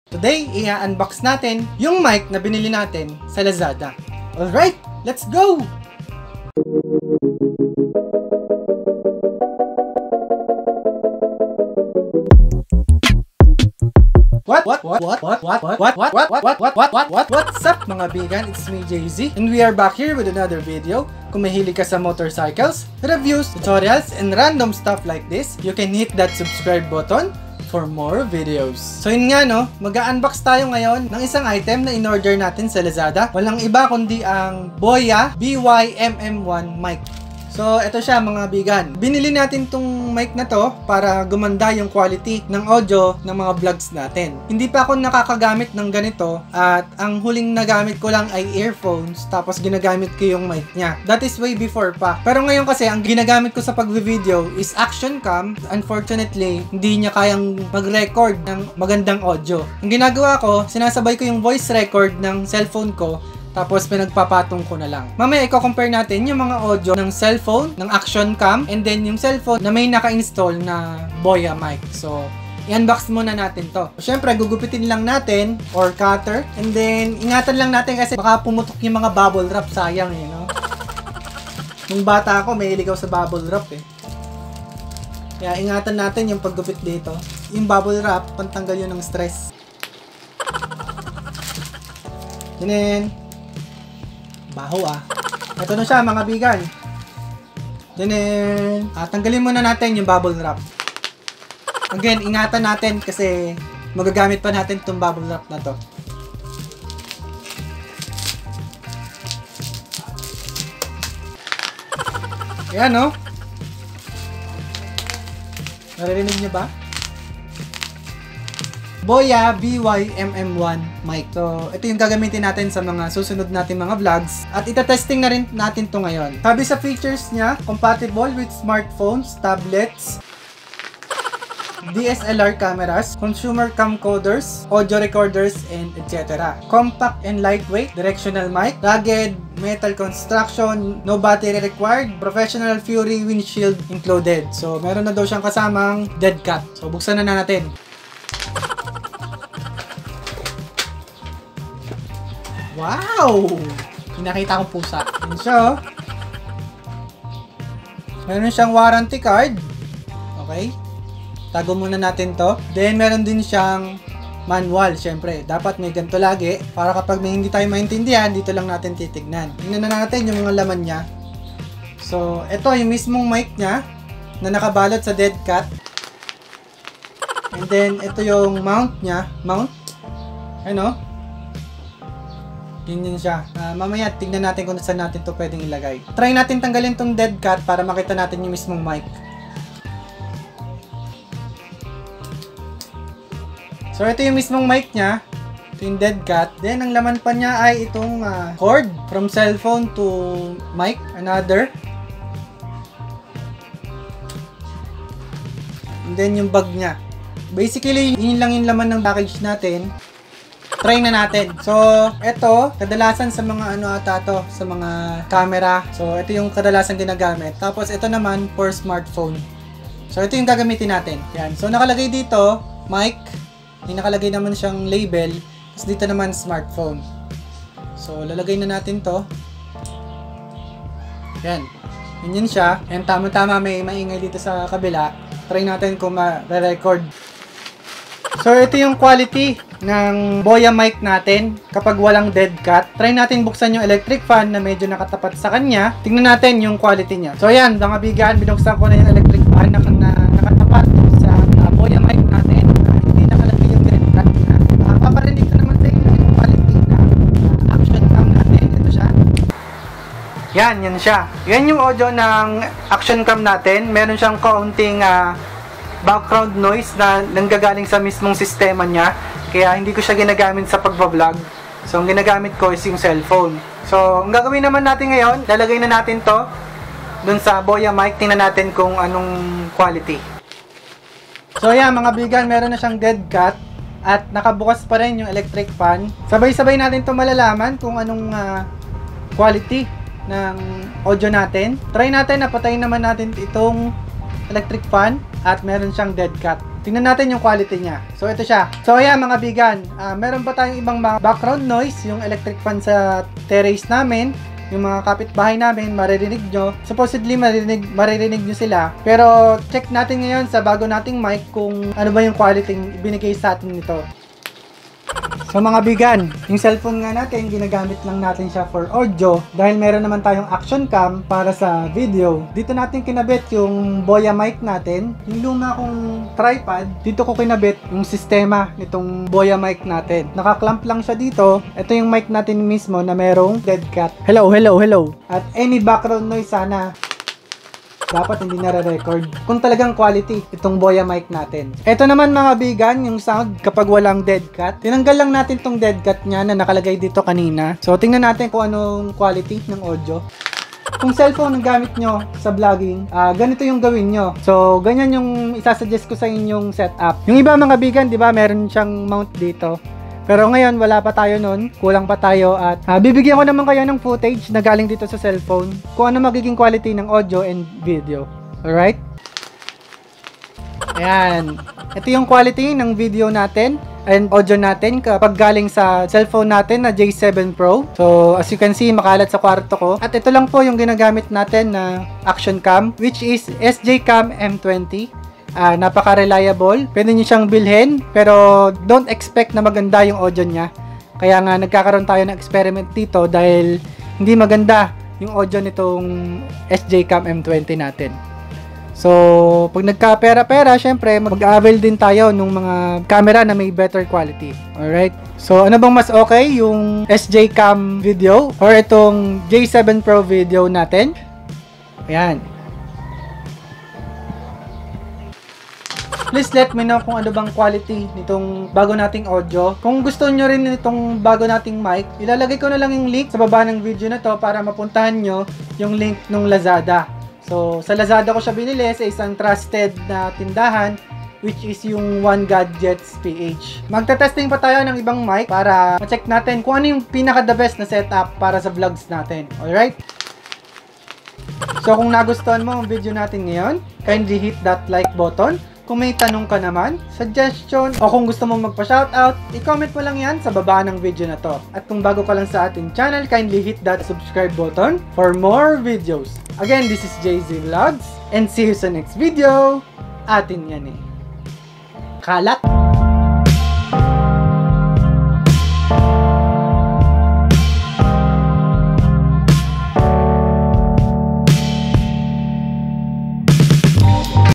Today, i-unbox natin yung mic na binili natin sa Lazada. Alright, let's go! What's up mga bigan? It's me, JZ, and we are back here with another video. Kung mahilig ka sa motorcycles, reviews, tutorials, and random stuff like this, you can hit that subscribe button for more videos. So yun nga no, mag-unbox tayo ngayon ng isang item na in-order natin sa Lazada. Walang iba kundi ang Boya BY-MM1 mic. So ito siya mga bigan. Binili natin tong mic na to para gumanda yung quality ng audio ng mga vlogs natin. Hindi pa ako nakakagamit ng ganito at ang huling nagamit ko lang ay earphones tapos ginagamit ko yung mic niya. That is way before pa. Pero ngayon kasi ang ginagamit ko sa pag-video is action cam. Unfortunately, hindi niya kayang mag-record ng magandang audio. Ang ginagawa ko, sinasabay ko yung voice record ng cellphone ko tapos pinagpapatong ko na lang. Mamaya i-compare natin yung mga audio ng cellphone, ng action cam, and then yung cellphone na may naka-install na Boya mic. So, i-unbox muna natin to. Siyempre, gugupitin lang natin or cutter. And then, ingatan lang natin kasi baka pumutok yung mga bubble wrap. Sayang eh, no? Nung bata ako, may iligaw sa bubble wrap eh. Kaya ingatan natin yung paggupit dito. Yung bubble wrap, pantanggal yun ng stress. Ganun. Baho ah. Ito na siya mga bigan. Ganun. Tanggalin muna natin yung bubble wrap. Again, ingatan natin kasi magagamit pa natin itong bubble wrap na to. Ayan no. Naririnig niyo ba? Boya BY-MM1 mic. So, ito yung gagamitin natin sa mga susunod natin mga vlogs. At itatesting na rin natin to ngayon. Sabi sa features niya, compatible with smartphones, tablets, DSLR cameras, consumer camcorders, audio recorders, and etc. Compact and lightweight, directional mic, rugged metal construction, no battery required, professional Fury windshield included. So, meron na daw siyang kasamang dead cat. So, buksan na natin. Wow! Pinakita kong pusa. Yan siya, oh. Meron siyang warranty card. Okay. Tago muna natin to. Then, meron din siyang manual. Siyempre, dapat may ganito lagi. Para kapag may hindi tayo maintindihan, dito lang natin titignan. Tingnan na natin yung mga laman niya. So, ito yung mismong mic niya na nakabalot sa dead cat. And then, ito yung mount niya. Mount. Ano? Yun siya. Mamaya, tignan natin kung saan natin to pwedeng ilagay. Try natin tanggalin tong dead cat para makita natin yung mismong mic. So, ito yung mismong mic niya. Ito yung dead cat. Then, ang laman pa niya ay itong cord from cellphone to mic. Another. And then, yung bag niya. Basically, yun lang yung laman ng package natin. Try na natin. So, ito, kadalasan sa mga ano ata to, sa mga camera. So, ito yung kadalasan ginagamit. Tapos, ito naman for smartphone. So, ito yung gagamitin natin. Yan. So, nakalagay dito, mic. May nakalagay naman siyang label. Tapos, dito naman smartphone. So, lalagay na natin to. Yan. Yun siya. And tama-tama may maingay dito sa kabila. Try natin kung ma-record. So, ito yung quality ng Boya mic natin kapag walang dead cat. Try natin buksan yung electric fan na medyo nakatapat sa kanya. Tingnan natin yung quality niya. So, ayan, mga bigan, binuksan ko na yung electric fan na nakatapat sa Boya mic natin. Hindi nakalagay yung dead cat na. Paparinig ko naman sa inyo yung quality ng action cam natin. Ito siya. Yan siya. Yan yung audio ng action cam natin. Meron siyang kaunting background noise na nanggagaling sa mismong sistema niya. Kaya hindi ko siya ginagamit sa pagbablog. So, ang ginagamit ko is yung cellphone. So, ang gagawin naman natin ngayon, lalagay na natin to dun sa Boya mic. Tingnan natin kung anong quality. So, yan mga bigan, meron na siyang dead cat at nakabukas pa rin yung electric fan. Sabay-sabay natin to malalaman kung anong quality ng audio natin. Try natin na patayin naman natin itong electric fan at meron siyang dead cat. tingnan natin yung quality niya. So, ito siya. So, ayan mga bigan, meron ba tayong ibang mga background noise? Yung electric fan sa terrace namin, yung mga kapitbahay namin, maririnig nyo. Supposedly, maririnig nyo sila. Pero, check natin ngayon sa bago nating mic kung ano ba yung quality binigay sa atin nito. So mga bigan, yung cellphone nga natin, ginagamit lang natin siya for audio dahil meron naman tayong action cam para sa video. Dito natin kinabit yung Boya mic natin. Yung luma kong tripod, dito ko kinabit yung sistema nitong Boya mic natin. Nakaklamp lang siya dito. Ito yung mic natin mismo na merong dead cat. Hello, hello, hello. At any background noise sana, dapat hindi nare-record kung talagang quality itong Boya mic natin. Ito naman mga bigan, yung sound kapag walang dead cat. Tinanggal lang natin tong dead cat niya na nakalagay dito kanina. So tingnan natin kung anong quality ng audio. Kung cellphone ang gamit nyo sa vlogging, ganito yung gawin nyo. So ganyan yung isasuggest ko sa inyong setup. Yung iba mga bigan, di ba, meron siyang mount dito. Pero ngayon, wala pa tayo nun. Kulang pa tayo at bibigyan ko naman kayo ng footage na galing dito sa cellphone kung ano magiging quality ng audio and video. Alright? Ayan. Ito yung quality ng video natin and audio natin kapag galing sa cellphone natin na J7 Pro. So, as you can see, makalat sa kwarto ko. At ito lang po yung ginagamit natin na action cam, which is SJ-Cam M20. Napaka-reliable. Pwede nyo siyang bilhin, pero don't expect na maganda yung audio niya. Kaya nga nagkakaroon tayo ng experiment dito dahil hindi maganda yung audio nitong SJ-Cam M20 natin. So, pag nagka-pera-pera, syempre mag-avail din tayo ng mga camera na may better quality. Alright? So, ano bang mas okay? Yung SJ-Cam video or itong J7 Pro video natin? Ayan. Please let me know kung ano bang quality nitong bago nating audio. Kung gusto nyo rin nitong bago nating mic, ilalagay ko na lang yung link sa baba ng video na to para mapuntahan nyo yung link ng Lazada. So, sa Lazada ko siya binili sa isang trusted na tindahan, which is yung One Gadgets PH. Magta-testing pa tayo ng ibang mic para ma-check natin kung ano yung pinaka-the best na setup para sa vlogs natin. Alright? So, kung nagustuhan mo ang video natin ngayon, kindly hit that like button. Kung may tanong ka naman, suggestion, o kung gusto mong magpa-shoutout, i-comment mo lang yan sa baba ng video na to. At kung bago ka lang sa ating channel, kindly hit that subscribe button for more videos. Again, this is JZ Vlogs, and see you sa next video. Atin yan eh. Kalat!